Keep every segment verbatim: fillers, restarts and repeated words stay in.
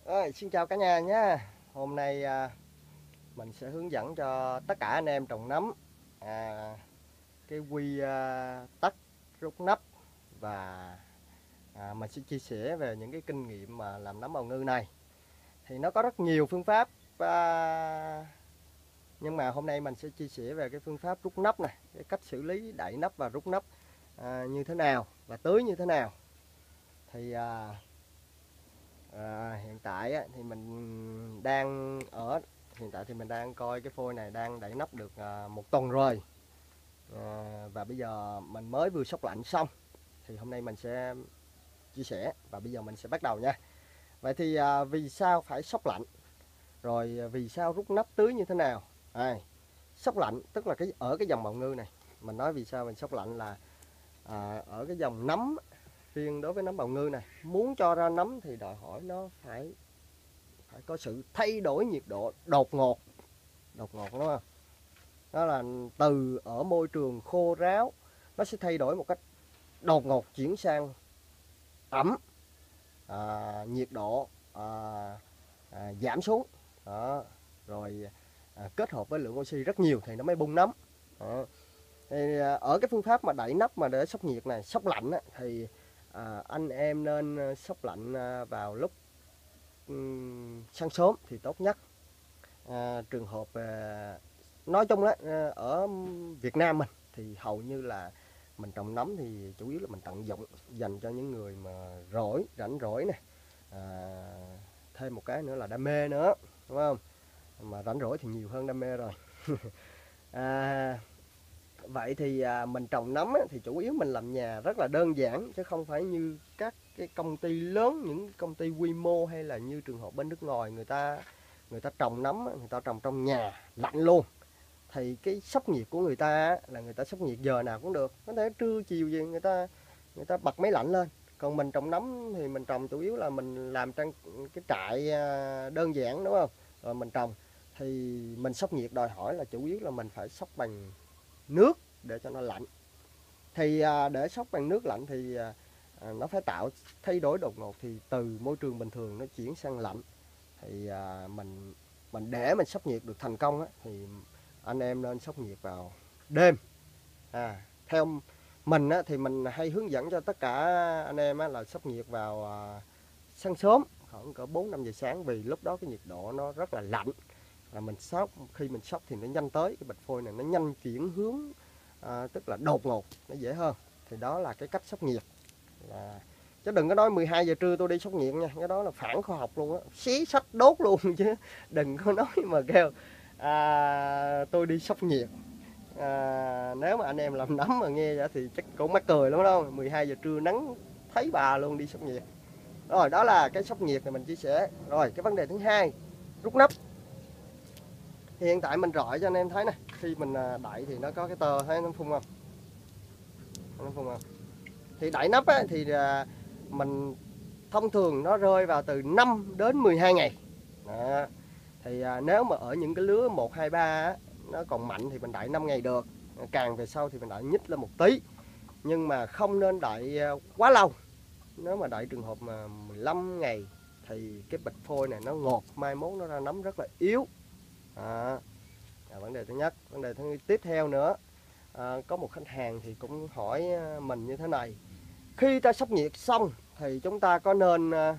Ơi, xin chào cả nhà nhé. Hôm nay à, mình sẽ hướng dẫn cho tất cả anh em trồng nấm à, cái quy à, tắc rút nắp và à, mình sẽ chia sẻ về những cái kinh nghiệm mà làm nấm bào ngư này. Thì nó có rất nhiều phương pháp à, nhưng mà hôm nay mình sẽ chia sẻ về cái phương pháp rút nắp này, cái cách xử lý đậy nắp và rút nắp à, như thế nào và tưới như thế nào. Thì à, À, hiện tại á, thì mình đang ở hiện tại thì mình đang coi cái phôi này đang đậy nắp được à, một tuần rồi à, và bây giờ mình mới vừa xóc lạnh xong thì hôm nay mình sẽ chia sẻ và bây giờ mình sẽ bắt đầu nha. Vậy thì à, vì sao phải xóc lạnh, rồi vì sao rút nắp tưới như thế nào? À, xóc lạnh tức là cái ở cái dòng bào ngư này, mình nói vì sao mình xóc lạnh là à, ở cái dòng nấm. Riêng đối với nấm bào ngư này, muốn cho ra nấm thì đòi hỏi nó phải phải có sự thay đổi nhiệt độ đột ngột, đột ngột đúng không? Đó là từ ở môi trường khô ráo nó sẽ thay đổi một cách đột ngột chuyển sang ẩm, à, nhiệt độ à, à, giảm xuống, đó. Rồi à, kết hợp với lượng oxy rất nhiều thì nó mới bung nấm. Đó. Thì ở cái phương pháp mà đậy nắp mà để sốc nhiệt này, sốc lạnh á, thì à, anh em nên sốc lạnh vào lúc um, sáng sớm thì tốt nhất. À, trường hợp à, nói chung đó, ở Việt Nam mình thì hầu như là mình trồng nấm thì chủ yếu là mình tận dụng dành cho những người mà rỗi, rảnh rỗi này, à, thêm một cái nữa là đam mê nữa, đúng không? Mà rảnh rỗi thì nhiều hơn đam mê rồi. à, Vậy thì à, mình trồng nấm á, thì chủ yếu mình làm nhà rất là đơn giản, chứ không phải như các cái công ty lớn, những công ty quy mô hay là như trường hợp bên nước ngoài người ta người ta trồng nấm, người ta trồng trong nhà lạnh luôn. Thì cái sốc nhiệt của người ta là người ta sốc nhiệt giờ nào cũng được, có thể trưa chiều gì người ta người ta bật máy lạnh lên. Còn mình trồng nấm thì mình trồng chủ yếu là mình làm trong cái trại đơn giản, đúng không? Rồi mình trồng thì mình sốc nhiệt đòi hỏi là chủ yếu là mình phải sốc bằng nước để cho nó lạnh. Thì à, để sốc bằng nước lạnh thì à, nó phải tạo thay đổi đột ngột, thì từ môi trường bình thường nó chuyển sang lạnh. Thì à, mình mình để mình sốc nhiệt được thành công á, thì anh em nên sốc nhiệt vào đêm. À, theo mình á, thì mình hay hướng dẫn cho tất cả anh em á, là sốc nhiệt vào à, sáng sớm khoảng cỡ bốn năm giờ sáng, vì lúc đó cái nhiệt độ nó rất là lạnh, là mình sốc khi mình sốc thì nó nhanh tới, cái bịch phôi này nó nhanh chuyển hướng, à, tức là đột ngột, nó dễ hơn. Thì đó là cái cách sốc nhiệt. Là chứ đừng có nói mười hai giờ trưa tôi đi sốc nhiệt nha, cái đó là phản khoa học luôn á, xí sách đốt luôn. Chứ đừng có nói mà kêu à, tôi đi sốc nhiệt. À, nếu mà anh em làm nấm mà nghe vậy thì chắc cũng mắc cười lắm đâu, mười hai giờ trưa nắng thấy bà luôn đi sốc nhiệt. Rồi, đó là cái sốc nhiệt này mình chia sẻ. Rồi cái vấn đề thứ hai, rút nắp. Thì hiện tại mình rọi cho anh em thấy nè, khi mình đậy thì nó có cái tơ, thấy nó phun không? Nó phun không? Thì đậy nắp á, thì mình thông thường nó rơi vào từ năm đến mười hai ngày. Đó. Thì nếu mà ở những cái lứa một, hai, ba á, nó còn mạnh thì mình đậy năm ngày được. Càng về sau thì mình đậy nhích lên một tí. Nhưng mà không nên đậy quá lâu. Nếu mà đậy trường hợp mà mười lăm ngày thì cái bịch phôi này nó ngọt, mai mốt nó ra nấm rất là yếu. À, à, vấn đề thứ nhất. Vấn đề thứ tiếp theo nữa, à, có một khách hàng thì cũng hỏi mình như thế này: khi ta sốc nhiệt xong thì chúng ta có nên uh,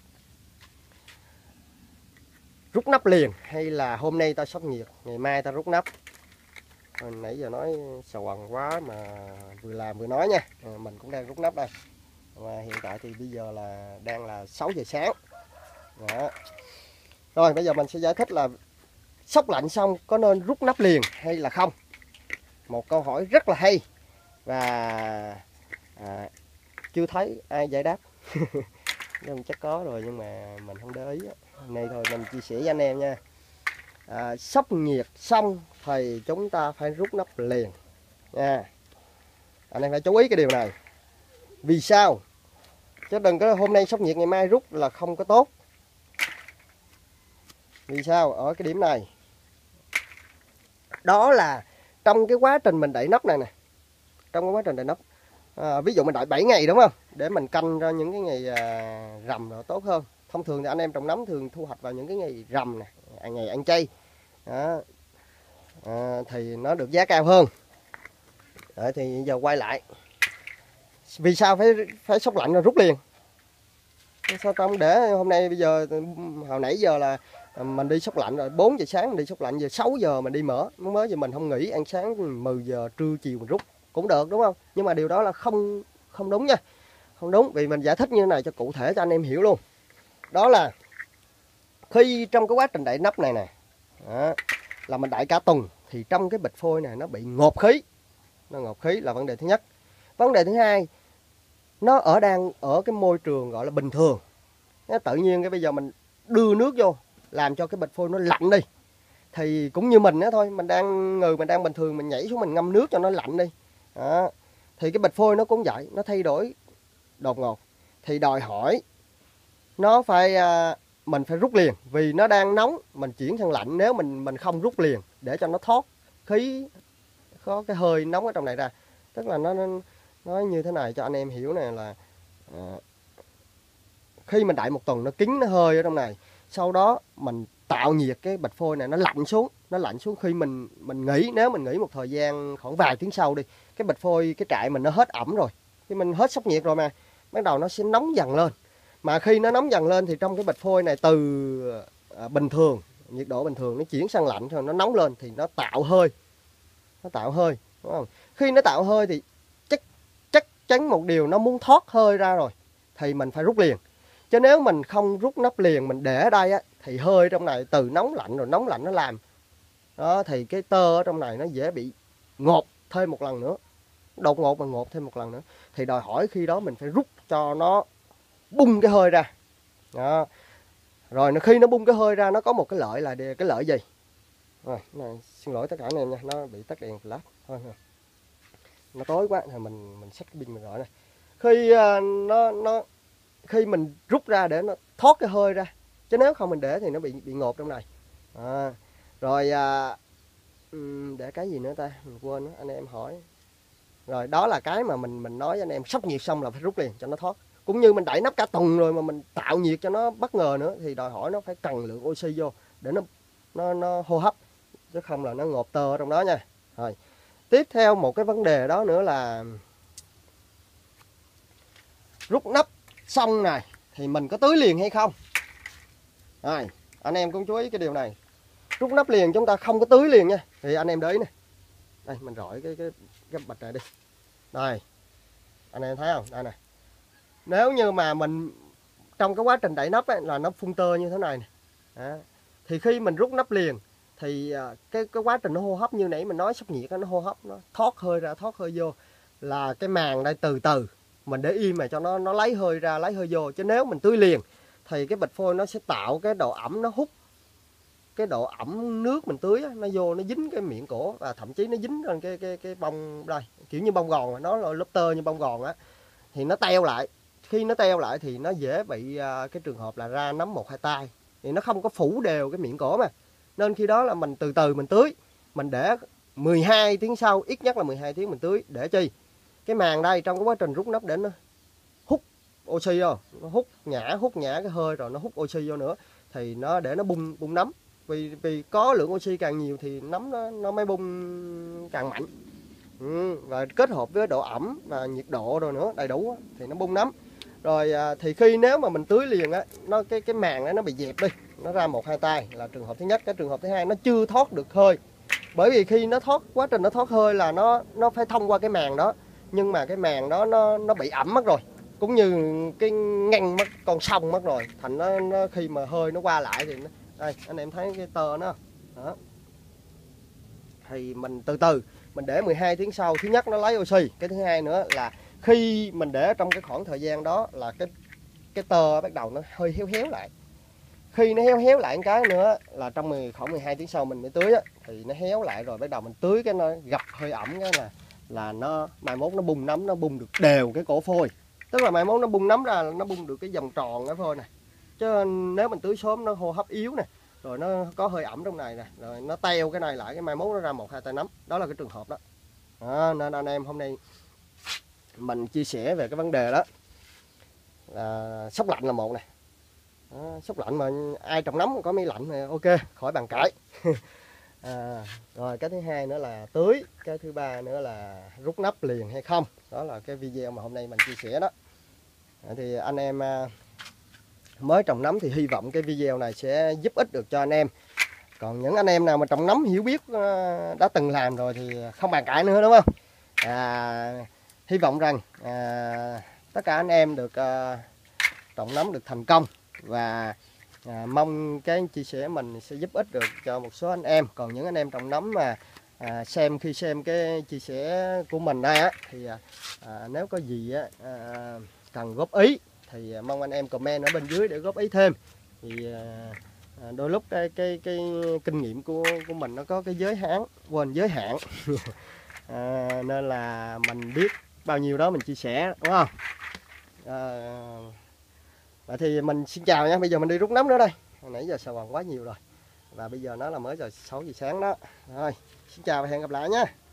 rút nắp liền, hay là hôm nay ta sốc nhiệt ngày mai ta rút nắp? Hồi nãy giờ nói sầu quần quá mà vừa làm vừa nói nha. À, mình cũng đang rút nắp đây, và hiện tại thì bây giờ là đang là sáu giờ sáng. Đó. Rồi bây giờ mình sẽ giải thích là sốc lạnh xong có nên rút nắp liền hay là không. Một câu hỏi rất là hay và à, chưa thấy ai giải đáp. Nhưng chắc có rồi nhưng mà mình không để ý. Này thôi mình chia sẻ với anh em nha. À, sốc nhiệt xong thì chúng ta phải rút nắp liền nha. Anh em phải chú ý cái điều này. Vì sao? Chứ đừng có hôm nay sốc nhiệt ngày mai rút là không có tốt. Vì sao? Ở cái điểm này, đó là trong cái quá trình mình đậy nắp này nè, trong cái quá trình đậy nắp, à, ví dụ mình đợi bảy ngày đúng không, để mình canh ra những cái ngày à, rằm nó tốt hơn, Thông thường thì anh em trồng nấm thường thu hoạch vào những cái ngày rằm nè, ngày ăn chay đó. À, thì nó được giá cao hơn. Đấy, thì giờ quay lại vì sao phải phải xúc lạnh rồi rút liền, sao tao không để hôm nay bây giờ hồi nãy giờ là mình đi xúc lạnh rồi, bốn giờ sáng mình đi xúc lạnh, giờ sáu giờ mình đi mở mới, giờ mình không nghỉ ăn sáng mười giờ trưa chiều mình rút cũng được đúng không? Nhưng mà điều đó là không không đúng nha, không đúng, vì mình giải thích như thế này cho cụ thể cho anh em hiểu luôn. Đó là khi trong cái quá trình đậy nắp này nè, đó, là mình đậy cả tuần thì trong cái bịch phôi này nó bị ngộp khí, nó ngộp khí là vấn đề thứ nhất. Vấn đề thứ hai, nó ở đang ở cái môi trường gọi là bình thường, nó tự nhiên cái bây giờ mình đưa nước vô làm cho cái bịch phôi nó lạnh đi, thì cũng như mình đó thôi, mình đang người mình đang bình thường mình nhảy xuống mình ngâm nước cho nó lạnh đi đó. Thì cái bịch phôi nó cũng vậy, nó thay đổi đột ngột thì đòi hỏi nó phải mình phải rút liền, vì nó đang nóng mình chuyển sang lạnh, nếu mình mình không rút liền để cho nó thoát khí, có cái hơi nóng ở trong này ra. Tức là nó, nó nói như thế này cho anh em hiểu này là à, khi mình đậy một tuần nó kín, nó hơi ở trong này, sau đó mình tạo nhiệt cái bịch phôi này nó lạnh xuống, nó lạnh xuống khi mình mình nghỉ, nếu mình nghỉ một thời gian khoảng vài tiếng sau đi, cái bịch phôi cái trại mình nó hết ẩm rồi, khi mình hết sốc nhiệt rồi mà bắt đầu nó sẽ nóng dần lên. Mà khi nó nóng dần lên thì trong cái bịch phôi này từ à, bình thường, nhiệt độ bình thường nó chuyển sang lạnh rồi nó nóng lên thì nó tạo hơi, nó tạo hơi đúng không? Khi nó tạo hơi thì chắc chắc chắn một điều, nó muốn thoát hơi ra rồi thì mình phải rút liền. Chứ nếu mình không rút nắp liền, mình để ở đây á, thì hơi trong này từ nóng lạnh rồi nóng lạnh nó làm đó, thì cái tơ ở trong này nó dễ bị ngột thêm một lần nữa, đột ngột mà ngột thêm một lần nữa, thì đòi hỏi khi đó mình phải rút cho nó bung cái hơi ra đó. Rồi khi nó bung cái hơi ra nó có một cái lợi là cái lợi gì rồi, này, xin lỗi tất cả anh em nha, nó bị tắt đèn flash thôi, nó tối quá thì mình mình xách cái pin mình gọi này. Khi uh, nó nó khi mình rút ra để nó thoát cái hơi ra, chứ nếu không mình để thì nó bị bị ngột trong này à. Rồi à, để cái gì nữa ta, mình quên nữa, anh em hỏi. Rồi đó là cái mà mình mình nói với anh em, sốc nhiệt xong là phải rút liền cho nó thoát. Cũng như mình đẩy nắp cả tuần rồi mà mình tạo nhiệt cho nó bất ngờ nữa thì đòi hỏi nó phải cần lượng oxy vô để nó nó nó hô hấp, chứ không là nó ngộp tơ ở trong đó nha. Rồi tiếp theo một cái vấn đề đó nữa là rút nắp xong này thì mình có tưới liền hay không. Rồi anh em cũng chú ý cái điều này, rút nắp liền chúng ta không có tưới liền nha. Thì anh em để ý này, đây mình rọi cái cái cái bịch này đi, đây anh em thấy không, đây này, nếu như mà mình trong cái quá trình đậy nắp ấy, là nó phun tơ như thế này nè. Đó. Thì khi mình rút nắp liền thì cái cái quá trình nó hô hấp như nãy mình nói, sốc nhiệt nó hô hấp, nó thoát hơi ra thoát hơi vô, là cái màng đây từ từ mình để im mà cho nó nó lấy hơi ra lấy hơi vô. Chứ nếu mình tưới liền thì cái bịch phôi nó sẽ tạo cái độ ẩm, nó hút cái độ ẩm nước mình tưới nó vô, nó dính cái miệng cổ và thậm chí nó dính lên cái cái cái bông đây, kiểu như bông gòn, nó là lớp tơ như bông gòn á, thì nó teo lại. Khi nó teo lại thì nó dễ bị cái trường hợp là ra nấm một hai tay, thì nó không có phủ đều cái miệng cổ mà. Nên khi đó là mình từ từ mình tưới, mình để mười hai tiếng sau, ít nhất là mười hai tiếng mình tưới. Để chi? Cái màng đây trong cái quá trình rút nắp để nó hút oxy vô, nó hút nhả hút nhả cái hơi rồi nó hút oxy vô nữa, thì nó để nó bung bung nấm. Vì vì có lượng oxy càng nhiều thì nấm nó nó mới bung càng mạnh. Ừ, và kết hợp với độ ẩm và nhiệt độ rồi nữa đầy đủ thì nó bung nấm. Rồi à, thì khi nếu mà mình tưới liền á, nó cái cái màng đó nó bị dẹp đi, nó ra một hai tay là trường hợp thứ nhất. Cái trường hợp thứ hai, nó chưa thoát được hơi. Bởi vì khi nó thoát, quá trình nó thoát hơi là nó nó phải thông qua cái màng đó, nhưng mà cái màng đó nó nó bị ẩm mất rồi, cũng như cái ngăn mất con sông mất rồi, thành nó, nó khi mà hơi nó qua lại thì nó, đây anh em thấy cái tơ nó đó. Thì mình từ từ mình để mười hai tiếng sau, thứ nhất nó lấy oxy, cái thứ hai nữa là khi mình để trong cái khoảng thời gian đó là cái cái tơ bắt đầu nó hơi héo héo lại. Khi nó héo héo lại một cái nữa là trong mười, khoảng mười hai tiếng sau mình mới tưới á, thì nó héo lại rồi bắt đầu mình tưới cái nó gặp hơi ẩm cái là là nó mai mốt nó bung nấm, nó bung được đều cái cổ phôi. Tức là mai mốt nó bung nấm ra, nó bung được cái vòng tròn cái phôi này. Chứ nếu mình tưới sớm nó hô hấp yếu nè, rồi nó có hơi ẩm trong này nè, rồi nó teo cái này lại, cái mai mốt nó ra một hai tay nấm. Đó là cái trường hợp đó. Đó, nên anh em hôm nay mình chia sẻ về cái vấn đề đó là sốc lạnh là một nè, Đó, sốc lạnh mà ai trồng nấm có máy lạnh thì ok, khỏi bàn cãi. À, rồi cái thứ hai nữa là tưới, cái thứ ba nữa là rút nắp liền hay không. Đó là cái video mà hôm nay mình chia sẻ đó. À, thì anh em à, mới trồng nấm thì hy vọng cái video này sẽ giúp ích được cho anh em. Còn những anh em nào mà trồng nấm hiểu biết à, đã từng làm rồi thì không bàn cãi nữa, đúng không? À, hy vọng rằng à, tất cả anh em được à, trồng nấm được thành công, và à, mong cái chia sẻ mình sẽ giúp ích được cho một số anh em. Còn những anh em trồng nấm mà à, xem khi xem cái chia sẻ của mình đây á, thì à, nếu có gì á, à, cần góp ý thì mong anh em comment ở bên dưới để góp ý thêm. Thì à, đôi lúc cái cái cái kinh nghiệm của của mình nó có cái giới hạn, quên giới hạn. À, nên là mình biết bao nhiêu đó mình chia sẻ, đúng không? À, vậy thì mình xin chào nha, bây giờ mình đi rút nấm nữa đây. Hồi nãy giờ sờ hoàng quá nhiều rồi, và bây giờ nó là mới giờ sáu giờ sáng đó. Rồi, xin chào và hẹn gặp lại nha.